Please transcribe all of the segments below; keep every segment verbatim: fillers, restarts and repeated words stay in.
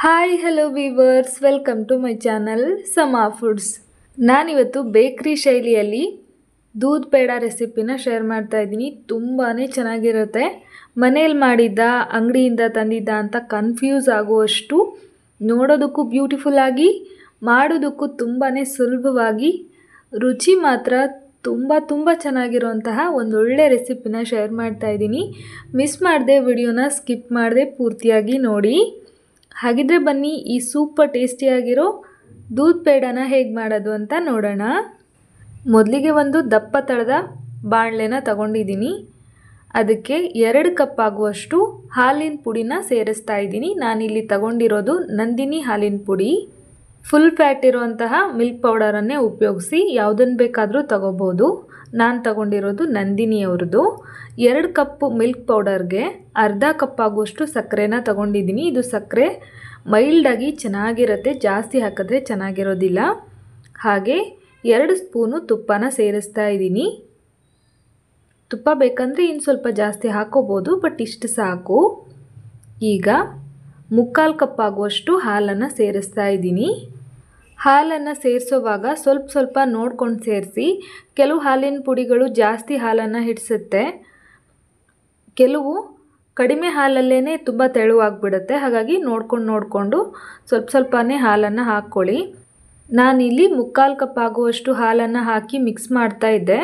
Hi hello viewers, welcome to my channel Sama foods. ನಾನಿವತ್ತು bakery ಶೈಲಿಯಲ್ಲಿ ದೂದ್ ಪೇಡ ರೆಸಿಪಿನ ಶೇರ್ ಮಾಡ್ತಾ ಇದ್ದೀನಿ. ತುಂಬಾ ಚೆನ್ನಾಗಿರುತ್ತೆ. ಮನೇಲಿ ಮಾಡಿದ್ದ ಅಂಗಡಿಯಿಂದ ತಂದಿದ್ದ ಅಂತ ಕನ್ಫ್ಯೂಸ್ ಆಗುವಷ್ಟು ನೋಡೋದಕ್ಕೂ ಬ್ಯೂಟಿಫುಲ್ ಆಗಿ, ಮಾಡೋದಕ್ಕೂ ತುಂಬಾ ಸುಲಭವಾಗಿ, ರುಚಿ ಮಾತ್ರ ತುಂಬ ತುಂಬ ಚೆನ್ನಾಗಿರುವಂತಹ ಒಂದೊಳ್ಳೆ ರೆಸಿಪಿನ ಶೇರ್ ಮಾಡ್ತಾ ಇದ್ದೀನಿ. ಮಿಸ್ ಮಾಡದೆ ವಿಡಿಯೋನ ಸ್ಕಿಪ್ ಮಾಡದೆ ಪೂರ್ತಿಯಾಗಿ ನೋಡಿ. ಹಾಗಿದ್ರೆ ಬನ್ನಿ ಈ ಸೂಪರ್ ಟೇಸ್ಟಿಯಾಗಿರೋ ದೂದ್ ಪೇಡನ ಹೇಗೆ ಮಾಡೋದು ಅಂತ ನೋಡೋಣ. ಮೊದಲಿಗೆ ಒಂದು ದಪ್ಪ ತಳದ ಬಾಣಲೆನ ತಗೊಂಡಿದ್ದೀನಿ. ಅದಕ್ಕೆ ಎರಡು ಕಪ್ ಆಗುವಷ್ಟು ಹಾಲಿನ ಪುಡಿನ ಸೇರಿಸ್ತಾ ಇದ್ದೀನಿ. ನಾನಿಲ್ಲಿ ತಗೊಂಡಿರೋದು ನಂದಿನಿ ಹಾಲಿನ ಪುಡಿ. ಫುಲ್ ಫ್ಯಾಟ್ ಇರುವಂತಹ ಮಿಲ್ಕ್ ಪೌಡರನ್ನೇ ಉಪಯೋಗಿಸಿ ಯಾವುದನ್ನು ಬೇಕಾದರೂ ತಗೋಬೋದು. ನಾನು ತಗೊಂಡಿರೋದು ನಂದಿನಿಯವ್ರದ್ದು. ಎರಡು ಕಪ್ ಮಿಲ್ಕ್ ಪೌಡರ್ಗೆ ಅರ್ಧ ಕಪ್ ಆಗುವಷ್ಟು ಸಕ್ಕರೆನ ತಗೊಂಡಿದ್ದೀನಿ. ಇದು ಸಕ್ಕರೆ ಮೈಲ್ಡಾಗಿ ಚೆನ್ನಾಗಿರುತ್ತೆ, ಜಾಸ್ತಿ ಹಾಕಿದ್ರೆ ಚೆನ್ನಾಗಿರೋದಿಲ್ಲ. ಹಾಗೆ ಎರಡು ಸ್ಪೂನು ತುಪ್ಪನ ಸೇರಿಸ್ತಾ ಇದ್ದೀನಿ. ತುಪ್ಪ ಬೇಕಂದರೆ ಇನ್ನು ಸ್ವಲ್ಪ ಜಾಸ್ತಿ ಹಾಕೋಬೋದು, ಬಟ್ ಇಷ್ಟು ಸಾಕು. ಈಗ ಮುಕ್ಕಾಲು ಕಪ್ ಆಗುವಷ್ಟು ಹಾಲನ್ನು ಸೇರಿಸ್ತಾ ಇದ್ದೀನಿ. ಹಾಲನ್ನು ಸೇರಿಸೋವಾಗ ಸ್ವಲ್ಪ ಸ್ವಲ್ಪ ನೋಡ್ಕೊಂಡು ಸೇರಿಸಿ. ಕೆಲವು ಹಾಲಿನ ಪುಡಿಗಳು ಜಾಸ್ತಿ ಹಾಲನ್ನು ಹಿಡಿಸುತ್ತೆ, ಕೆಲವು ಕಡಿಮೆ ಹಾಲಲ್ಲೇ ತುಂಬ ತೆಳುವಾಗಿಬಿಡುತ್ತೆ. ಹಾಗಾಗಿ ನೋಡ್ಕೊಂಡು ನೋಡಿಕೊಂಡು ಸ್ವಲ್ಪ ಸ್ವಲ್ಪನೇ ಹಾಲನ್ನು ಹಾಕ್ಕೊಳ್ಳಿ. ನಾನಿಲ್ಲಿ ಮುಕ್ಕಾಲು ಕಪ್ ಆಗುವಷ್ಟು ಹಾಲನ್ನು ಹಾಕಿ ಮಿಕ್ಸ್ ಮಾಡ್ತಾ ಇದ್ದೆ.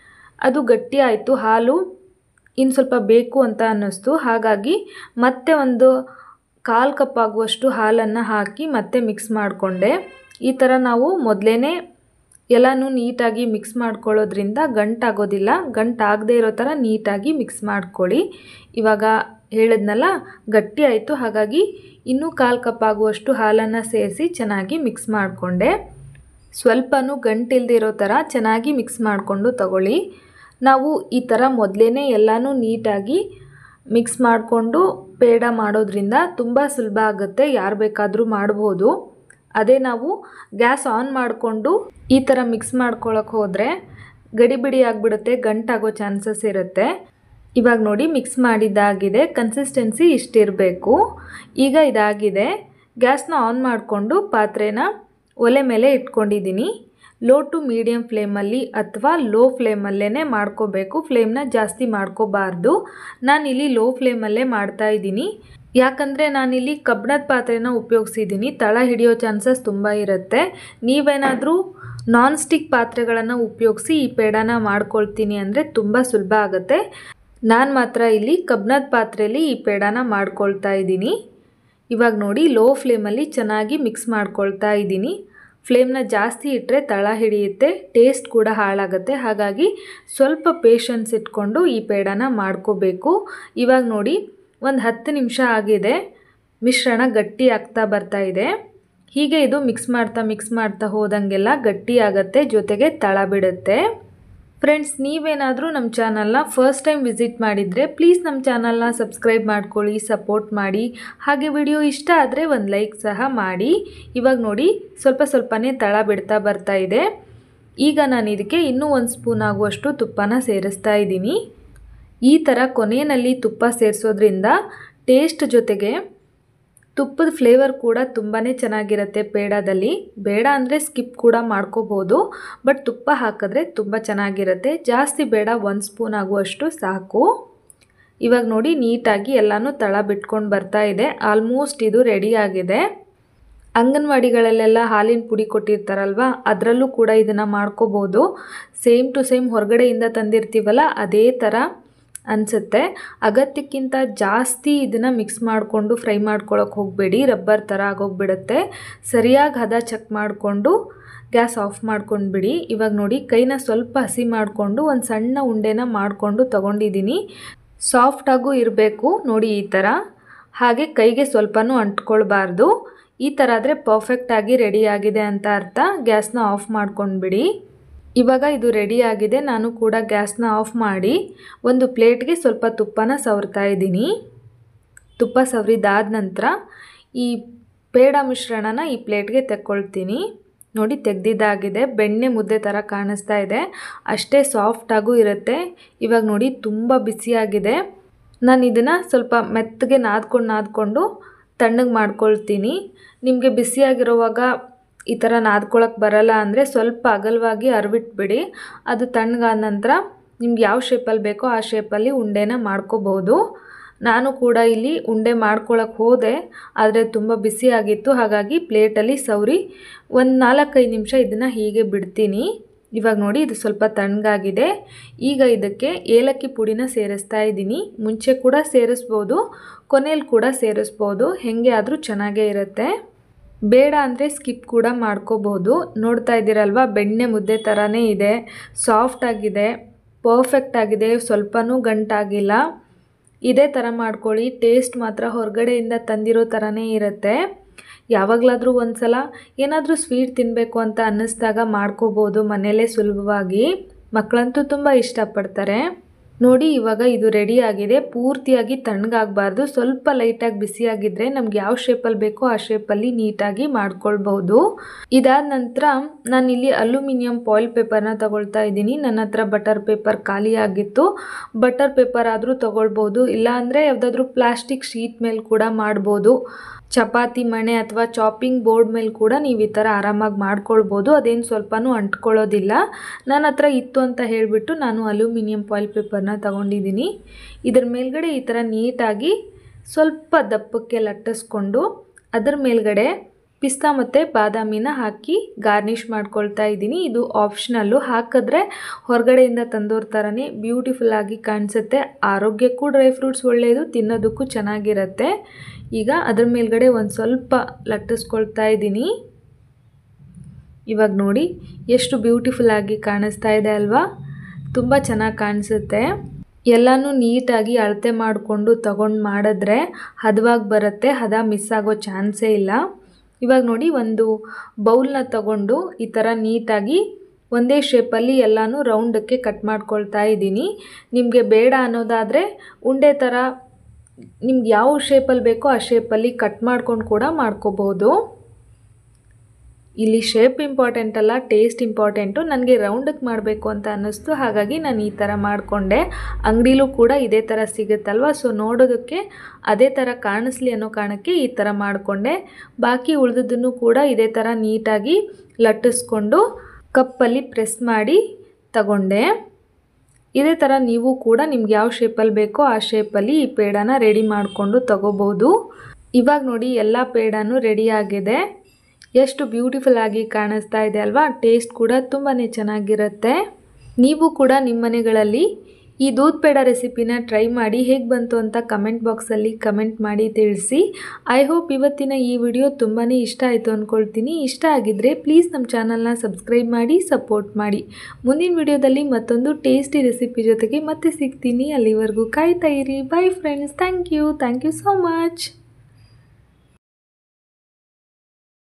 ಅದು ಗಟ್ಟಿ ಆಯಿತು, ಹಾಲು ಇನ್ನು ಸ್ವಲ್ಪ ಬೇಕು ಅಂತ ಅನ್ನಿಸ್ತು. ಹಾಗಾಗಿ ಮತ್ತೆ ಒಂದು ಕಾಲು ಕಪ್ ಆಗುವಷ್ಟು ಹಾಲನ್ನು ಹಾಕಿ ಮತ್ತೆ ಮಿಕ್ಸ್ ಮಾಡಿಕೊಂಡೆ. ಈ ಥರ ನಾವು ಮೊದಲೇ ಎಲ್ಲನೂ ನೀಟಾಗಿ ಮಿಕ್ಸ್ ಮಾಡ್ಕೊಳ್ಳೋದ್ರಿಂದ ಗಂಟಾಗೋದಿಲ್ಲ. ಗಂಟಾಗದೇ ಇರೋ ಥರ ನೀಟಾಗಿ ಮಿಕ್ಸ್ ಮಾಡ್ಕೊಳ್ಳಿ. ಇವಾಗ ಹೇಳಿದ್ನಲ್ಲ, ಗಟ್ಟಿ ಆಯಿತು. ಹಾಗಾಗಿ ಇನ್ನೂ ಕಾಲು ಕಪ್ ಆಗುವಷ್ಟು ಹಾಲನ್ನು ಸೇರಿಸಿ ಚೆನ್ನಾಗಿ ಮಿಕ್ಸ್ ಮಾಡಿಕೊಂಡೆ. ಸ್ವಲ್ಪನೂ ಗಂಟಿಲ್ದಿರೋ ಥರ ಚೆನ್ನಾಗಿ ಮಿಕ್ಸ್ ಮಾಡಿಕೊಂಡು ತಗೊಳ್ಳಿ. ನಾವು ಈ ಥರ ಮೊದಲೇ ಎಲ್ಲನೂ ನೀಟಾಗಿ ಮಿಕ್ಸ್ ಮಾಡಿಕೊಂಡು ಪೇಡ ಮಾಡೋದ್ರಿಂದ ತುಂಬ ಸುಲಭ ಆಗುತ್ತೆ, ಯಾರು ಬೇಕಾದರೂ ಮಾಡ್ಬೋದು. ಅದೇ ನಾವು ಗ್ಯಾಸ್ ಆನ್ ಮಾಡಿಕೊಂಡು ಈ ಥರ ಮಿಕ್ಸ್ ಮಾಡ್ಕೊಳ್ಳೋಕೆ ಹೋದರೆ ಗಡಿಬಿಡಿ ಆಗಿಬಿಡುತ್ತೆ, ಗಂಟಾಗೋ ಚಾನ್ಸಸ್ ಇರುತ್ತೆ. ಇವಾಗ ನೋಡಿ ಮಿಕ್ಸ್ ಮಾಡಿದ್ದಾಗಿದೆ. ಕನ್ಸಿಸ್ಟೆನ್ಸಿ ಇಷ್ಟಿರಬೇಕು. ಈಗ ಇದಾಗಿದೆ. ಗ್ಯಾಸ್ನ ಆನ್ ಮಾಡಿಕೊಂಡು ಪಾತ್ರೆನ ಒಲೆ ಮೇಲೆ ಇಟ್ಕೊಂಡಿದ್ದೀನಿ. ಲೋ ಟು ಮೀಡಿಯಮ್ ಫ್ಲೇಮಲ್ಲಿ ಅಥವಾ ಲೋ ಫ್ಲೇಮಲ್ಲೇ ಮಾಡ್ಕೋಬೇಕು. ಫ್ಲೇಮ್ನ ಜಾಸ್ತಿ ಮಾಡ್ಕೋಬಾರ್ದು. ನಾನಿಲ್ಲಿ ಲೋ ಫ್ಲೇಮಲ್ಲೇ ಮಾಡ್ತಾಯಿದ್ದೀನಿ. ಯಾಕಂದರೆ ನಾನಿಲ್ಲಿ ಕಬ್ಬಿಣದ ಪಾತ್ರೆನ ಉಪಯೋಗಿಸಿದ್ದೀನಿ, ತಳ ಹಿಡಿಯೋ ಚಾನ್ಸಸ್ ತುಂಬ ಇರುತ್ತೆ. ನೀವೇನಾದರೂ ನಾನ್ ಸ್ಟಿಕ್ ಪಾತ್ರೆಗಳನ್ನು ಉಪಯೋಗಿಸಿ ಈ ಪೇಡನ ಮಾಡ್ಕೊಳ್ತೀನಿ ಅಂದರೆ ತುಂಬ ಸುಲಭ ಆಗುತ್ತೆ. ನಾನು ಮಾತ್ರ ಇಲ್ಲಿ ಕಬ್ಬಿಣದ ಪಾತ್ರೆಯಲ್ಲಿ ಈ ಪೇಡನ ಮಾಡ್ಕೊಳ್ತಾ ಇದ್ದೀನಿ. ಇವಾಗ ನೋಡಿ ಲೋ ಫ್ಲೇಮಲ್ಲಿ ಚೆನ್ನಾಗಿ ಮಿಕ್ಸ್ ಮಾಡ್ಕೊಳ್ತಾ ಇದ್ದೀನಿ. ಫ್ಲೇಮ್ನ ಜಾಸ್ತಿ ಇಟ್ಟರೆ ತಳ ಹಿಡಿಯುತ್ತೆ, ಟೇಸ್ಟ್ ಕೂಡ ಹಾಳಾಗುತ್ತೆ. ಹಾಗಾಗಿ ಸ್ವಲ್ಪ ಪೇಷನ್ಸ್ ಇಟ್ಕೊಂಡು ಈ ಪೇಡನ ಮಾಡ್ಕೋಬೇಕು. ಇವಾಗ ನೋಡಿ ಒಂದು ಹತ್ತು ನಿಮಿಷ ಆಗಿದೆ. ಮಿಶ್ರಣ ಗಟ್ಟಿ ಆಗ್ತಾ ಬರ್ತಾ ಇದೆ. ಹೀಗೆ ಇದು ಮಿಕ್ಸ್ ಮಾಡ್ತಾ ಮಿಕ್ಸ್ ಮಾಡ್ತಾ ಹೋದಂಗೆಲ್ಲ ಗಟ್ಟಿ ಆಗುತ್ತೆ, ಜೊತೆಗೆ ತಳ ಬಿಡುತ್ತೆ. ಫ್ರೆಂಡ್ಸ್, ನೀವೇನಾದರೂ ನಮ್ಮ ಚಾನಲ್ನ ಫಸ್ಟ್ ಟೈಮ್ ವಿಸಿಟ್ ಮಾಡಿದರೆ ಪ್ಲೀಸ್ ನಮ್ಮ ಚಾನಲ್ನ ಸಬ್ಸ್ಕ್ರೈಬ್ ಮಾಡ್ಕೊಳ್ಳಿ, ಸಪೋರ್ಟ್ ಮಾಡಿ. ಹಾಗೆ ವಿಡಿಯೋ ಇಷ್ಟ ಆದರೆ ಒಂದು ಲೈಕ್ ಸಹ ಮಾಡಿ. ಇವಾಗ ನೋಡಿ ಸ್ವಲ್ಪ ಸ್ವಲ್ಪನೇ ತಳ ಬಿಡ್ತಾ ಬರ್ತಾ ಇದೆ. ಈಗ ನಾನು ಇದಕ್ಕೆ ಇನ್ನೂ ಒಂದು ಸ್ಪೂನ್ ಆಗುವಷ್ಟು ತುಪ್ಪನ ಸೇರಿಸ್ತಾ ಇದ್ದೀನಿ. ಈ ಥರ ಕೊನೆಯಲ್ಲಿ ತುಪ್ಪ ಸೇರಿಸೋದ್ರಿಂದ ಟೇಸ್ಟ್ ಜೊತೆಗೆ ತುಪ್ಪದ ಫ್ಲೇವರ್ ಕೂಡ ತುಂಬಾ ಚೆನ್ನಾಗಿರುತ್ತೆ ಪೇಡದಲ್ಲಿ. ಬೇಡ ಅಂದರೆ ಸ್ಕಿಪ್ ಕೂಡ ಮಾಡ್ಕೋಬೋದು, ಬಟ್ ತುಪ್ಪ ಹಾಕಿದ್ರೆ ತುಂಬ ಚೆನ್ನಾಗಿರುತ್ತೆ. ಜಾಸ್ತಿ ಬೇಡ, ಒಂದು ಸ್ಪೂನ್ ಆಗುವಷ್ಟು ಸಾಕು. ಇವಾಗ ನೋಡಿ ನೀಟಾಗಿ ಎಲ್ಲನೂ ತಳ ಬಿಟ್ಕೊಂಡು ಬರ್ತಾ ಇದೆ. ಆಲ್ಮೋಸ್ಟ್ ಇದು ರೆಡಿ ಆಗಿದೆ. ಅಂಗನವಾಡಿಗಳಲ್ಲೆಲ್ಲ ಹಾಲಿನ ಪುಡಿ ಕೊಟ್ಟಿರ್ತಾರಲ್ವ, ಅದರಲ್ಲೂ ಕೂಡ ಇದನ್ನು ಮಾಡ್ಕೋಬೋದು. ಸೇಮ್ ಟು ಸೇಮ್ ಹೊರಗಡೆಯಿಂದ ತಂದಿರ್ತೀವಲ್ಲ ಅದೇ ಥರ ಅನಿಸುತ್ತೆ. ಅಗತ್ಯಕ್ಕಿಂತ ಜಾಸ್ತಿ ಇದನ್ನು ಮಿಕ್ಸ್ ಮಾಡಿಕೊಂಡು ಫ್ರೈ ಮಾಡ್ಕೊಳ್ಳೋಕೆ ಹೋಗಬೇಡಿ, ರಬ್ಬರ್ ಥರ ಆಗೋಗ್ಬಿಡುತ್ತೆ. ಸರಿಯಾಗಿ ಹದ ಚೆಕ್ ಮಾಡಿಕೊಂಡು ಗ್ಯಾಸ್ ಆಫ್ ಮಾಡ್ಕೊಂಡು ಬಿಡಿ. ಇವಾಗ ನೋಡಿ ಕೈನ ಸ್ವಲ್ಪ ಹಸಿ ಮಾಡಿಕೊಂಡು ಒಂದು ಸಣ್ಣ ಉಂಡೆನ ಮಾಡಿಕೊಂಡು ತಗೊಂಡಿದ್ದೀನಿ. ಸಾಫ್ಟಾಗೂ ಇರಬೇಕು ನೋಡಿ ಈ ಥರ. ಹಾಗೆ ಕೈಗೆ ಸ್ವಲ್ಪನೂ ಅಂಟ್ಕೊಳ್ಬಾರ್ದು. ಈ ಥರ ಆದರೆ ಪರ್ಫೆಕ್ಟಾಗಿ ರೆಡಿಯಾಗಿದೆ ಅಂತ ಅರ್ಥ. ಗ್ಯಾಸ್ನ ಆಫ್ ಮಾಡ್ಕೊಂಡು ಬಿಡಿ. ಇವಾಗ ಇದು ರೆಡಿ ಆಗಿದೆ. ನಾನು ಕೂಡ ಗ್ಯಾಸ್ನ ಆಫ್ ಮಾಡಿ ಒಂದು ಪ್ಲೇಟ್ಗೆ ಸ್ವಲ್ಪ ತುಪ್ಪನ ಸವರ್ತಾ ಇದ್ದೀನಿ. ತುಪ್ಪ ಸವರಿದಾದ ನಂತರ ಈ ಪೇಡ ಮಿಶ್ರಣನ ಈ ಪ್ಲೇಟ್ಗೆ ತೆಕ್ಕೊಳ್ತೀನಿ. ನೋಡಿ ತೆಗೆದಿದ್ದಾಗಿದೆ. ಬೆಣ್ಣೆ ಮುದ್ದೆ ಥರ ಕಾಣಿಸ್ತಾ ಇದೆ, ಅಷ್ಟೇ ಸಾಫ್ಟಾಗೂ ಇರುತ್ತೆ. ಇವಾಗ ನೋಡಿ ತುಂಬ ಬಿಸಿಯಾಗಿದೆ. ನಾನು ಇದನ್ನು ಸ್ವಲ್ಪ ಮೆತ್ತಗೆ ನಾದ್ಕೊಂಡು ನಾದ್ಕೊಂಡು ತಣ್ಣಗೆ ಮಾಡ್ಕೊಳ್ತೀನಿ. ನಿಮಗೆ ಬಿಸಿಯಾಗಿರುವಾಗ ಈ ಥರ ನಾದ್ಕೊಳಕ್ಕೆ ಬರಲ್ಲ ಅಂದರೆ ಸ್ವಲ್ಪ ಅಗಲವಾಗಿ ಅರ್ವಿಟ್ಬಿಡಿ. ಅದು ತಣ್ಣಗಾದ ನಂತರ ನಿಮ್ಗೆ ಯಾವ ಶೇಪಲ್ಲಿ ಬೇಕೋ ಆ ಶೇಪಲ್ಲಿ ಉಂಡೆನ ಮಾಡ್ಕೋಬಹುದು. ನಾನು ಕೂಡ ಇಲ್ಲಿ ಉಂಡೆ ಮಾಡ್ಕೊಳಕ್ಕೆ ಹೋದೆ, ಆದರೆ ತುಂಬ ಬಿಸಿಯಾಗಿತ್ತು. ಹಾಗಾಗಿ ಪ್ಲೇಟಲ್ಲಿ ಸವರಿ ಒಂದು ನಾಲ್ಕೈದು ನಿಮಿಷ ಇದನ್ನು ಹೀಗೆ ಬಿಡ್ತೀನಿ. ಇವಾಗ ನೋಡಿ ಇದು ಸ್ವಲ್ಪ ತಣ್ಣಗಾಗಿದೆ. ಈಗ ಇದಕ್ಕೆ ಏಲಕ್ಕಿ ಪುಡಿನ ಸೇರಿಸ್ತಾ ಇದ್ದೀನಿ. ಮುಂಚೆ ಕೂಡ ಸೇರಿಸ್ಬೋದು, ಕೊನೆಯಲ್ಲಿ ಕೂಡ ಸೇರಿಸ್ಬೋದು, ಹೇಗೆ ಆದರೂ ಚೆನ್ನಾಗೇ ಇರುತ್ತೆ. ಬೇಡ ಅಂದರೆ ಸ್ಕಿಪ್ ಕೂಡ ಮಾಡ್ಕೋಬಹುದು. ನೋಡ್ತಾ ಇದ್ದೀರಲ್ವ, ಬೆಣ್ಣೆ ಮುದ್ದೆ ಥರನೇ ಇದೆ, ಸಾಫ್ಟ್ ಆಗಿದೆ, ಪರ್ಫೆಕ್ಟ್ ಆಗಿದೆ, ಸ್ವಲ್ಪನೂ ಗಂಟಾಗಿಲ್ಲ. ಇದೇ ಥರ ಮಾಡ್ಕೊಳ್ಳಿ. ಟೇಸ್ಟ್ ಮಾತ್ರ ಹೊರಗಡೆಯಿಂದ ತಂದಿರೋ ಥರನೇ ಇರುತ್ತೆ. ಯಾವಾಗಲಾದರೂ ಒಂದು ಸಲ ಏನಾದರೂ ಸ್ವೀಟ್ ತಿನ್ನಬೇಕು ಅಂತ ಅನ್ನಿಸ್ದಾಗ ಮಾಡ್ಕೋಬೋದು ಮನೆಯಲ್ಲೇ ಸುಲಭವಾಗಿ. ಮಕ್ಕಳಂತೂ ತುಂಬ ಇಷ್ಟಪಡ್ತಾರೆ. ನೋಡಿ ಇವಾಗ ಇದು ರೆಡಿ ಆಗಿದೆ. ಪೂರ್ತಿಯಾಗಿ ತಣ್ಣಗಾಗಬಾರ್ದು, ಸ್ವಲ್ಪ ಲೈಟಾಗಿ ಬಿಸಿಯಾಗಿದ್ದರೆ ನಮ್ಗೆ ಯಾವ ಶೇಪಲ್ಲಿ ಬೇಕೋ ಆ ಶೇಪಲ್ಲಿ ನೀಟಾಗಿ ಮಾಡ್ಕೊಳ್ಬಹುದು. ಇದಾದ ನಂತರ ನಾನಿಲ್ಲಿ ಅಲ್ಯೂಮಿನಿಯಂ ಫಾಯಿಲ್ ಪೇಪರ್ನ ತಗೊಳ್ತಾ ಇದ್ದೀನಿ. ನನ್ನ ಹತ್ರ ಬಟರ್ ಪೇಪರ್ ಖಾಲಿ ಆಗಿತ್ತು. ಬಟರ್ ಪೇಪರ್ ಆದರೂ ತಗೊಳ್ಬೋದು, ಇಲ್ಲಾಂದರೆ ಯಾವುದಾದ್ರೂ ಪ್ಲಾಸ್ಟಿಕ್ ಶೀಟ್ ಮೇಲೆ ಕೂಡ ಮಾಡ್ಬೋದು. ಚಪಾತಿ ಮಣೆ ಅಥವಾ ಚಾಪಿಂಗ್ ಬೋರ್ಡ್ ಮೇಲೆ ಕೂಡ ನೀವು ಈ ಥರ ಆರಾಮಾಗಿ ಮಾಡ್ಕೊಳ್ಬೋದು. ಅದೇನು ಸ್ವಲ್ಪನೂ ಅಂಟ್ಕೊಳ್ಳೋದಿಲ್ಲ. ನನ್ನ ಹತ್ರ ಇತ್ತು ಅಂತ ಹೇಳಿಬಿಟ್ಟು ನಾನು ಅಲ್ಯೂಮಿನಿಯಂ ಫಾಯಿಲ್ ಪೇಪರ್ನ ತಗೊಂಡಿದ್ದೀನಿ. ಇದರ ಮೇಲ್ಗಡೆ ಈ ಥರ ನೀಟಾಗಿ ಸ್ವಲ್ಪ ದಪ್ಪಕ್ಕೆ ಲಟ್ಟಿಸ್ಕೊಂಡು ಅದರ ಮೇಲ್ಗಡೆ ಪಿಸ್ತಾ ಮತ್ತು ಬಾದಾಮಿನ ಹಾಕಿ ಗಾರ್ನಿಷ್ ಮಾಡ್ಕೊಳ್ತಾ ಇದ್ದೀನಿ. ಇದು ಆಪ್ಷನಲ್ಲು, ಹಾಕಿದ್ರೆ ಹೊರಗಡೆಯಿಂದ ತಂದೋರ ಥರನೇ ಬ್ಯೂಟಿಫುಲ್ಲಾಗಿ ಕಾಣಿಸುತ್ತೆ. ಆರೋಗ್ಯಕ್ಕೂ ಡ್ರೈ ಫ್ರೂಟ್ಸ್ ಒಳ್ಳೆಯದು, ತಿನ್ನೋದಕ್ಕೂ ಚೆನ್ನಾಗಿರುತ್ತೆ. ಈಗ ಅದ್ರ ಮೇಲ್ಗಡೆ ಒಂದು ಸ್ವಲ್ಪ ಲಟ್ಟಿಸ್ಕೊಳ್ತಾ ಇದ್ದೀನಿ. ಇವಾಗ ನೋಡಿ ಎಷ್ಟು ಬ್ಯೂಟಿಫುಲ್ಲಾಗಿ ಕಾಣಿಸ್ತಾ ಇದೆ ಅಲ್ವಾ, ತುಂಬ ಚೆನ್ನಾಗಿ ಕಾಣಿಸುತ್ತೆ. ಎಲ್ಲನೂ ನೀಟಾಗಿ ಅಳತೆ ಮಾಡಿಕೊಂಡು ತಗೊಂಡು ಮಾಡಿದ್ರೆ ಹದವಾಗಿ ಬರುತ್ತೆ, ಹದ ಮಿಸ್ ಆಗೋ ಚಾನ್ಸೇ ಇಲ್ಲ. ಇವಾಗ ನೋಡಿ ಒಂದು ಬೌಲ್ನ ತಗೊಂಡು ಈ ಥರ ನೀಟಾಗಿ ಒಂದೇ ಶೇಪಲ್ಲಿ ಎಲ್ಲನೂ ರೌಂಡಕ್ಕೆ ಕಟ್ ಮಾಡ್ಕೊಳ್ತಾ ಇದ್ದೀನಿ. ನಿಮಗೆ ಬೇಡ ಅನ್ನೋದಾದರೆ ಉಂಡೆ ಥರ ನಿಮ್ಗೆ ಯಾವ ಶೇಪಲ್ಲಿ ಬೇಕೋ ಆ ಶೇಪಲ್ಲಿ ಕಟ್ ಮಾಡ್ಕೊಂಡು ಕೂಡ ಮಾಡ್ಕೋಬೋದು. ಇಲ್ಲಿ ಶೇಪ್ ಇಂಪಾರ್ಟೆಂಟ್ ಅಲ್ಲ, ಟೇಸ್ಟ್ ಇಂಪಾರ್ಟೆಂಟು. ನನಗೆ ರೌಂಡಕ್ಕೆ ಮಾಡಬೇಕು ಅಂತ ಅನ್ನಿಸ್ತು, ಹಾಗಾಗಿ ನಾನು ಈ ಥರ ಮಾಡಿಕೊಂಡೆ. ಅಂಗಡಿಲೂ ಕೂಡ ಇದೇ ಥರ ಸಿಗುತ್ತಲ್ವ, ಸೊ ನೋಡೋದಕ್ಕೆ ಅದೇ ಥರ ಕಾಣಿಸ್ಲಿ ಅನ್ನೋ ಕಾರಣಕ್ಕೆ ಈ ಥರ ಮಾಡಿಕೊಂಡೆ. ಬಾಕಿ ಉಳಿದದ್ದನ್ನು ಕೂಡ ಇದೇ ಥರ ನೀಟಾಗಿ ಲಟ್ಟಿಸ್ಕೊಂಡು ಕಪ್ಪಲ್ಲಿ ಪ್ರೆಸ್ ಮಾಡಿ ತಗೊಂಡೆ. ಇದೇ ಥರ ನೀವು ಕೂಡ ನಿಮ್ಗೆ ಯಾವ ಶೇಪಲ್ಲಿ ಬೇಕೋ ಆ ಶೇಪಲ್ಲಿ ಈ ಪೇಡಾನ ರೆಡಿ ಮಾಡಿಕೊಂಡು ತಗೋಬೋದು. ಇವಾಗ ನೋಡಿ ಎಲ್ಲ ಪೇಡಾನು ರೆಡಿಯಾಗಿದೆ. ಎಷ್ಟು ಬ್ಯೂಟಿಫುಲ್ ಆಗಿ ಕಾಣಿಸ್ತಾ ಇದೆ ಅಲ್ವಾ. ಟೇಸ್ಟ್ ಕೂಡ ತುಂಬಾ ಚೆನ್ನಾಗಿರುತ್ತೆ. ನೀವು ಕೂಡ ನಿಮ್ಮ ಮನೆಗಳಲ್ಲಿ ಈ ದೂದ್ ಪೇಡ ರೆಸಿಪಿನ ಟ್ರೈ ಮಾಡಿ ಹೇಗೆ ಬಂತು ಅಂತ ಕಮೆಂಟ್ ಬಾಕ್ಸಲ್ಲಿ ಕಮೆಂಟ್ ಮಾಡಿ ತಿಳಿಸಿ. ಐ ಹೋಪ್ ಇವತ್ತಿನ ಈ ವಿಡಿಯೋ ತುಂಬಾ ಇಷ್ಟ ಆಯಿತು ಅಂದ್ಕೊಳ್ತೀನಿ. ಇಷ್ಟ ಆಗಿದ್ದರೆ ಪ್ಲೀಸ್ ನಮ್ಮ ಚಾನಲ್ನ ಸಬ್ಸ್ಕ್ರೈಬ್ ಮಾಡಿ ಸಪೋರ್ಟ್ ಮಾಡಿ. ಮುಂದಿನ ವಿಡಿಯೋದಲ್ಲಿ ಮತ್ತೊಂದು ಟೇಸ್ಟಿ ರೆಸಿಪಿ ಜೊತೆಗೆ ಮತ್ತೆ ಸಿಗ್ತೀನಿ. ಅಲ್ಲಿವರೆಗೂ ಕಾಯ್ತಾ ಇರಿ. Bye friends. Thank you thank you so much.